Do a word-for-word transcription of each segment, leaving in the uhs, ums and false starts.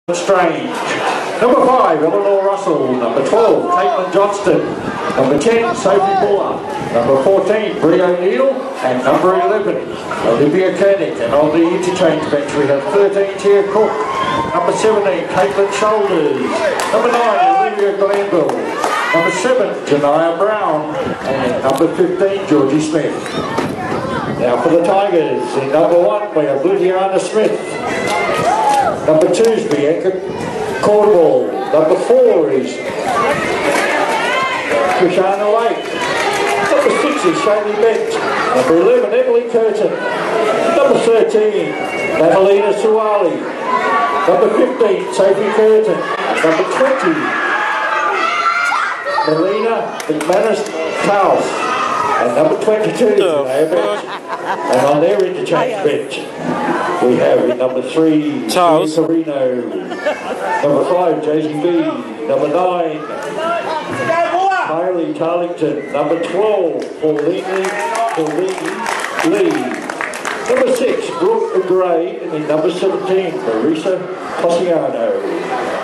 Strange. Number five, Eleanor Russell. Number twelve, Caitlin Johnston. Number ten, Sophie Buller. Number fourteen, Brie O'Neill. And number eleven, Olivia Koenig. And on the interchange bench we have thirteen, Tia Cook. Number seventeen, Caitlin Shoulders. Number nine, Olivia Glanville. Number seven, Janiyah Brown. And number fifteen, Georgie Smith. Now for the Tigers, in number one we have Luciana Smith. Number two is Bianca Cordwell. Number four is Krishana Lake. Number six is Shaylee Bent. Number eleven, Emily Curtin. Number thirteen, Madalena Suwali. Number fifteen, Sophie Curtin. Number twenty, Melina McManus-Taus. And number twenty-two is Naya Bench. And on their interchange bench, we have in number three, Charles Carino. Number five, Josie B. Number nine, Kylie Tarlington. Number twelve, Pauline Pauline Lee. Number six, Brooke Gray. And in number seventeen, Marisa Cosiano.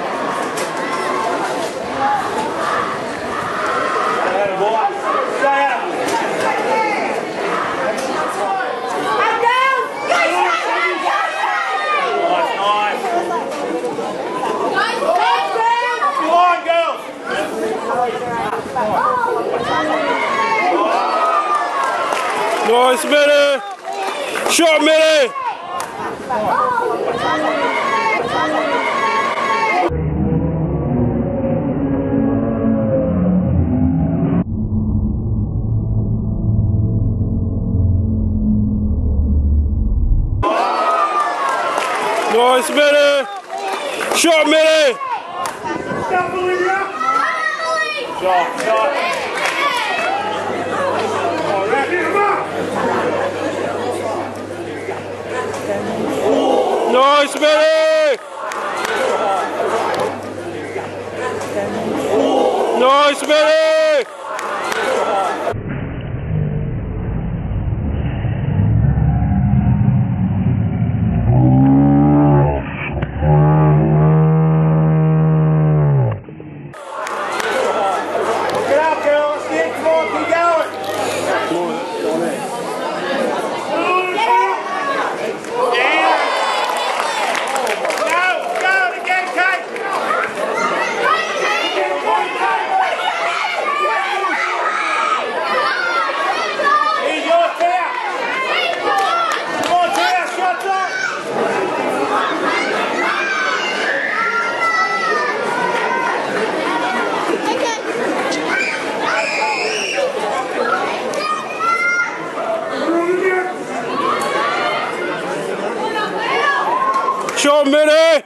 Nice, Minnie! Shot, Minnie! Nice, Minnie! Shot, Minnie! Shot, shot! Nice, Minnie! Nice, Minnie! Get up, girls! Get, come on, keep going! Shot, Minnie!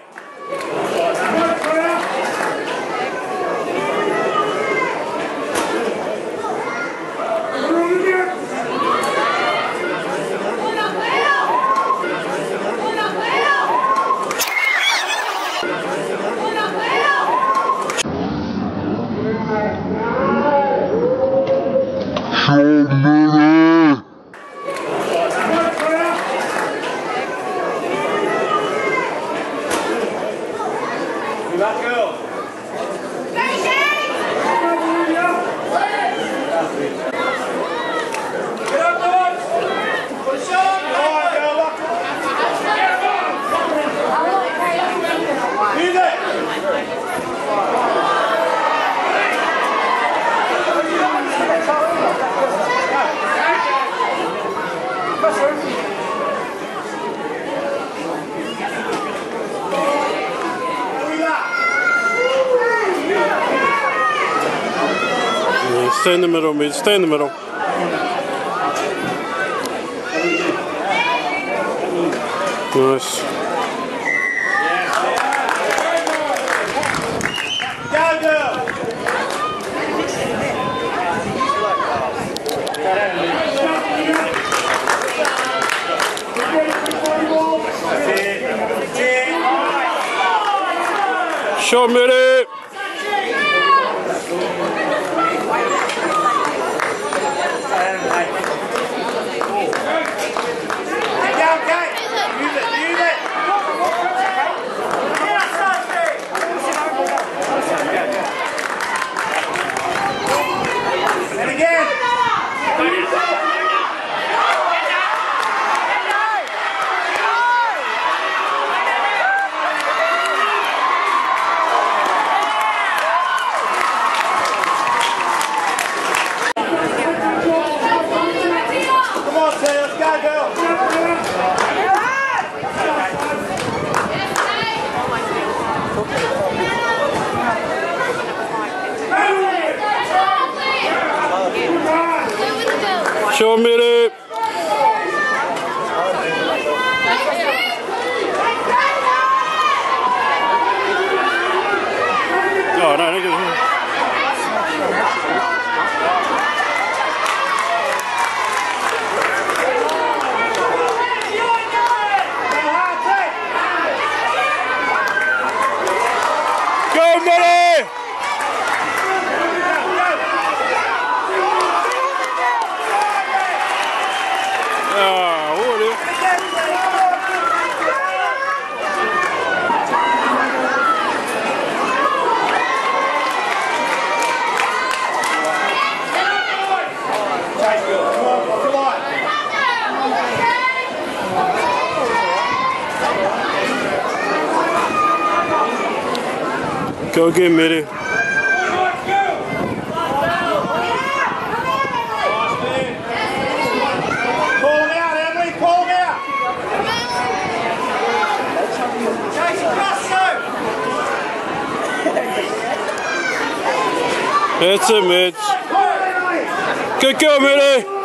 That girl. Get up, boys. Put a shot on. All right, girl. Who's it? Stay in the middle, mate. Stay in the middle. Nice. Go, girl. Shot, Minnie! Use it, use it! Show me it. Oh, no, no, no. Go, Millie! Go get Mitty. Pull him out, Emily, pull him out. That's it, Mitch. Good go, Mitty.